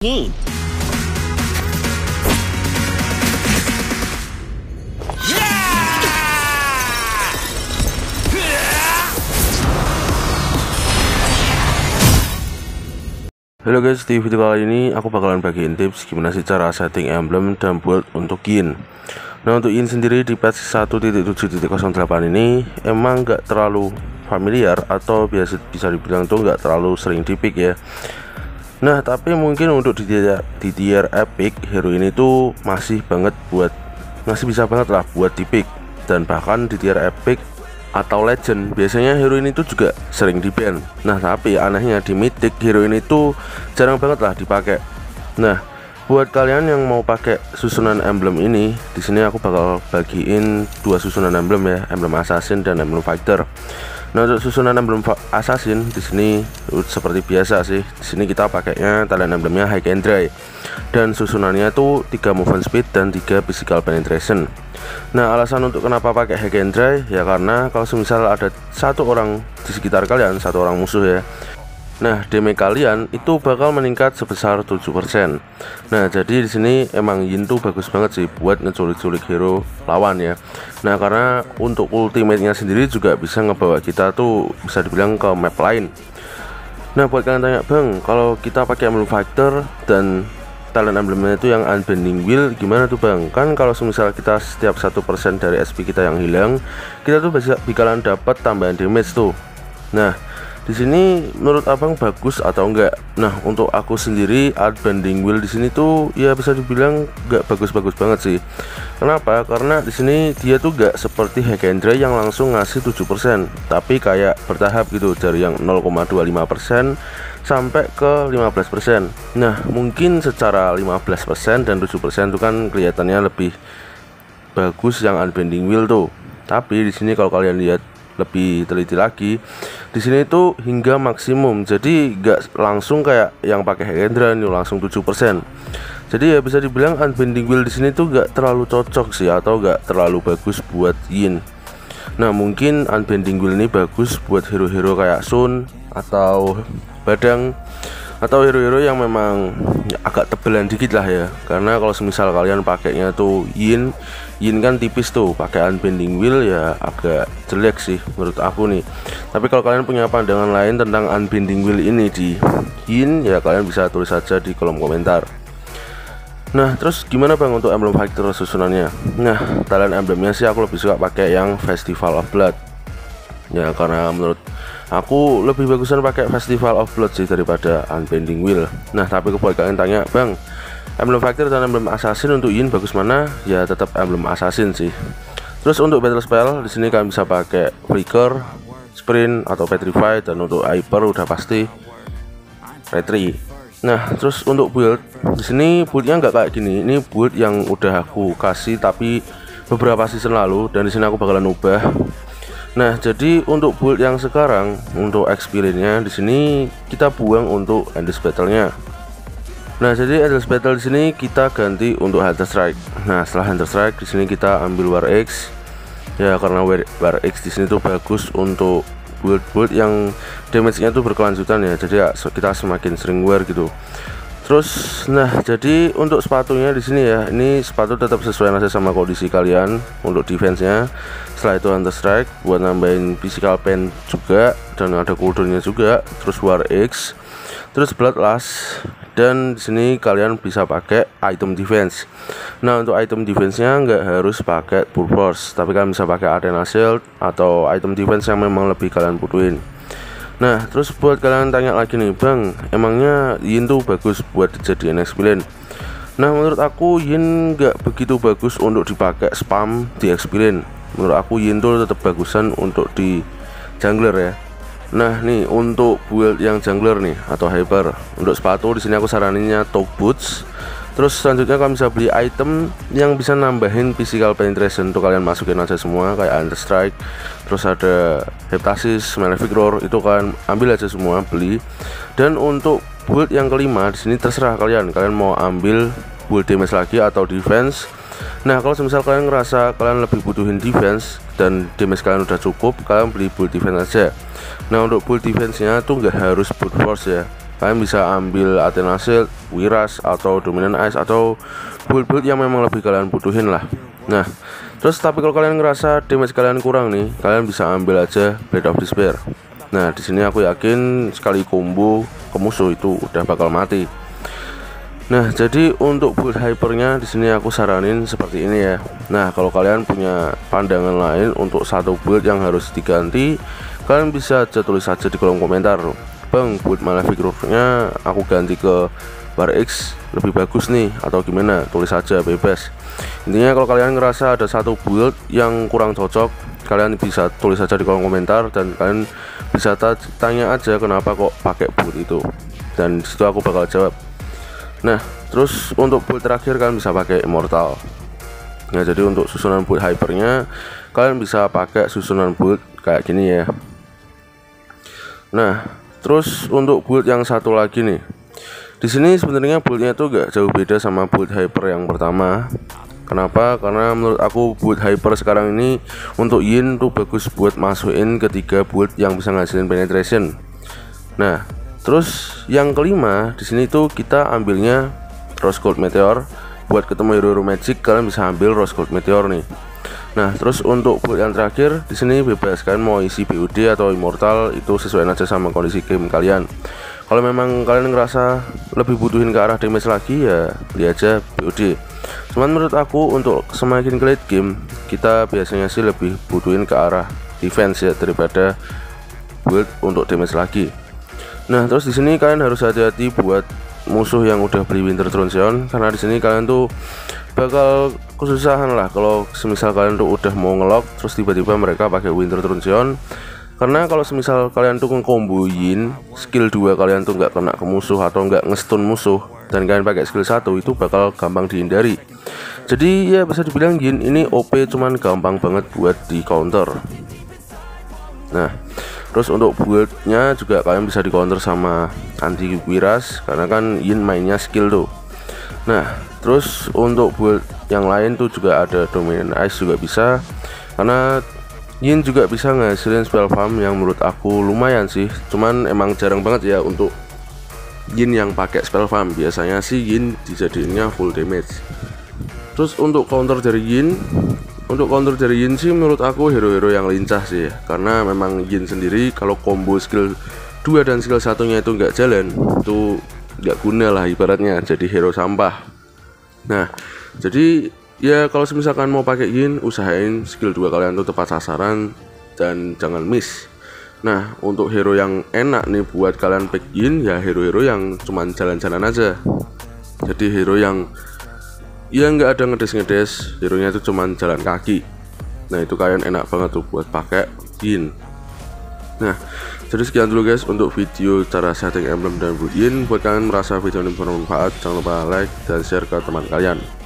team. Halo guys, di video kali ini aku bakalan bagiin tips gimana sih cara setting emblem dan build untuk Yin. Nah, untuk Yin sendiri di patch 1.7.08 ini emang gak terlalu familiar atau bisa dibilang tuh gak terlalu sering di pick ya. Nah, tapi mungkin untuk di tier epic hero ini tuh masih bisa banget lah buat di pick. Dan bahkan di tier epic atau legend biasanya hero ini tuh juga sering di ban. Nah, tapi anehnya di mythic hero ini tuh jarang banget lah dipakai. Nah, buat kalian yang mau pakai susunan emblem ini, di sini aku bakal bagiin dua susunan emblem ya, emblem assassin dan emblem fighter. Nah, untuk susunan emblem assassin di sini seperti biasa sih. Di sini kita pakainya talent emblemnya high and dry. Dan susunannya tuh 3 movement speed dan 3 physical penetration. Nah, alasan untuk kenapa pakai high and dry ya karena kalau semisal ada satu orang di sekitar kalian, satu orang musuh ya, nah damage kalian itu bakal meningkat sebesar 7%. Nah, jadi di sini emang Yin tuh bagus banget sih buat ngeculik-culik hero lawan ya. Nah, karena untuk ultimate-nya sendiri juga bisa ngebawa kita tuh bisa dibilang ke map lain. Nah, buat kalian tanya, "Bang, kalau kita pakai emblem fighter dan talent emblemnya itu yang unbending will gimana tuh Bang?" Kan kalau semisal kita setiap 1% dari SP kita yang hilang, kita tuh bakalan dapat tambahan damage tuh. Nah, di sini menurut Abang bagus atau enggak? Nah, untuk aku sendiri unbending will di sini tuh ya bisa dibilang enggak bagus-bagus banget sih. Kenapa? Karena di sini dia tuh enggak seperti hack and dry yang langsung ngasih 7%, tapi kayak bertahap gitu dari yang 0,25% sampai ke 15%. Nah, mungkin secara 15% dan 7% itu kan kelihatannya lebih bagus yang unbending will tuh. Tapi di sini kalau kalian lihat lebih teliti lagi, di sini tuh hingga maksimum. Jadi nggak langsung kayak yang pakai Hendra ini langsung 7%. Jadi ya bisa dibilang unbending will di sini tuh nggak terlalu cocok sih atau nggak terlalu bagus buat Yin. Nah, mungkin unbending will ini bagus buat hero-hero kayak Sun atau Badang atau hero-hero yang memang agak tebelan dikit lah ya. Karena kalau semisal kalian pakainya tuh Yin kan tipis tuh, pakai unbending will ya agak jelek sih menurut aku nih. Tapi kalau kalian punya pandangan lain tentang unbending will ini di Yin ya kalian bisa tulis saja di kolom komentar. Nah, terus gimana Bang untuk emblem fighter susunannya? Nah, talent emblemnya sih aku lebih suka pakai yang Festival of Blood. Ya, karena menurut aku lebih bagusan pakai Festival of Blood sih daripada unbending will. Nah, tapi kalau kalian tanya, "Bang, emblem fighter dan emblem assassin untuk Yin bagus mana?" Ya tetap emblem assassin sih. Terus untuk battle spell di sini kalian bisa pakai flicker, sprint atau petrify, dan untuk hyper udah pasti retreat. Nah, terus untuk build di sini buildnya nggak kayak gini. Ini build yang udah aku kasih tapi beberapa season lalu, dan di sini aku bakalan ubah. Nah, jadi untuk build yang sekarang untuk experience-nya di sini kita buang untuk endless battle-nya. Nah, jadi endless battle di sini kita ganti untuk Hunter Strike. Nah, setelah Hunter Strike di sini kita ambil War X. Ya, karena War X di sini tuh bagus untuk build yang damage-nya tuh berkelanjutan ya. Jadi ya, kita semakin sering wear gitu. Terus, nah jadi untuk sepatunya di sini ya, ini sepatu tetap sesuai aja sama kondisi kalian untuk defense-nya. Setelah itu Hunter Strike buat nambahin physical pen juga, dan ada cooldown-nya juga. Terus War X, terus Bloodlust, dan di sini kalian bisa pakai item defense. Nah, untuk item defense-nya nggak harus pakai full force, tapi kalian bisa pakai arena shield atau item defense yang memang lebih kalian butuhin. Nah, terus buat kalian tanya lagi nih, "Bang, emangnya Yin tuh bagus buat dijadiin experience?" Nah, menurut aku Yin nggak begitu bagus untuk dipakai spam di experience. Menurut aku Yin tuh tetap bagusan untuk di jungler ya. Nah, nih untuk build yang jungler nih atau hyper, untuk sepatu di sini aku saraninnya Tog Boots. Terus selanjutnya kalian bisa beli item yang bisa nambahin physical penetration, tuh kalian masukin aja semua kayak Hunter Strike, terus ada Heptasis, Malefic Roar, itu kalian ambil aja semua, beli. Dan untuk build yang kelima di sini terserah kalian mau ambil build damage lagi atau defense. Nah, kalau misal kalian ngerasa kalian lebih butuhin defense dan damage kalian udah cukup, kalian beli build defense aja. Nah, untuk build defense nya tuh nggak harus brute force ya, kalian bisa ambil Athena Shield, Wiras, atau Dominant Ice, atau build-build yang memang lebih kalian butuhin lah. Nah, terus tapi kalau kalian ngerasa damage kalian kurang nih, kalian bisa ambil aja Blade of Despair. Nah, di sini aku yakin sekali combo ke musuh itu udah bakal mati. Nah, jadi untuk build hypernya di sini aku saranin seperti ini ya. Nah, kalau kalian punya pandangan lain untuk satu build yang harus diganti, kalian bisa aja tulis saja di kolom komentar. Bang, build Malefic Rogue-nya aku ganti ke Bar X lebih bagus nih, atau gimana? Tulis saja, bebas. Intinya kalau kalian ngerasa ada satu build yang kurang cocok, kalian bisa tulis saja di kolom komentar, dan kalian bisa tanya aja kenapa kok pakai build itu, dan disitu aku bakal jawab. Nah, terus untuk build terakhir kalian bisa pakai Immortal. Nah, jadi untuk susunan build hypernya kalian bisa pakai susunan build kayak gini ya. Nah, terus untuk build yang satu lagi nih, di sini sebenarnya buildnya itu gak jauh beda sama build hyper yang pertama. Kenapa? Karena menurut aku build hyper sekarang ini untuk Yin tuh bagus buat masukin ketiga build yang bisa ngasilin penetration. Nah, terus yang kelima di sini tuh kita ambilnya Rose Gold Meteor. Buat ketemu hero magic kalian bisa ambil Rose Gold Meteor nih. Nah, terus untuk build yang terakhir di sini bebas, kalian mau isi BOD atau Immortal, itu sesuai aja sama kondisi game kalian. Kalau memang kalian ngerasa lebih butuhin ke arah damage lagi, ya beli aja BOD. Cuman menurut aku untuk semakin ke late game kita biasanya sih lebih butuhin ke arah defense ya daripada build untuk damage lagi. Nah, terus di sini kalian harus hati-hati buat musuh yang udah beli Winter Throne Zeon, karena di sini kalian tuh bakal kesusahan lah kalau semisal kalian tuh udah mau ngelock terus tiba-tiba mereka pakai Winter Throne Zeon. Karena kalau semisal kalian tuh ngekomboin skill 2 kalian tuh nggak kena ke musuh atau nggak ngestun musuh dan kalian pakai skill 1, itu bakal gampang dihindari. Jadi ya bisa dibilang Yin ini OP, cuman gampang banget buat di counter. Nah, terus untuk build-nya juga kalian bisa di counter sama anti Wiras, karena kan Yin mainnya skill tuh. Nah, terus untuk build yang lain tuh juga ada Dominant Ice juga bisa, karena Yin juga bisa ngasilin spell farm yang menurut aku lumayan sih. Cuman emang jarang banget ya untuk Yin yang pakai spell farm. Biasanya sih Yin dijadiinnya full damage. Terus untuk counter dari Yin, sih menurut aku hero-hero yang lincah sih, karena memang Yin sendiri kalau combo skill 2 dan skill satunya itu nggak jalan, itu nggak guna lah ibaratnya, jadi hero sampah. Nah, jadi ya kalau misalkan mau pakai Yin, usahain skill 2 kalian tuh tepat sasaran dan jangan miss. Nah, untuk hero yang enak nih buat kalian pick Yin, ya hero-hero yang cuman jalan-jalan aja. Jadi hero yang ya nggak ada ngedes-ngedes, hero-nya itu cuman jalan kaki. Nah, itu kalian enak banget tuh buat pakai Yin. Nah, jadi sekian dulu guys untuk video cara setting emblem dan build Yin. Buat kalian merasa video ini bermanfaat, jangan lupa like dan share ke teman kalian.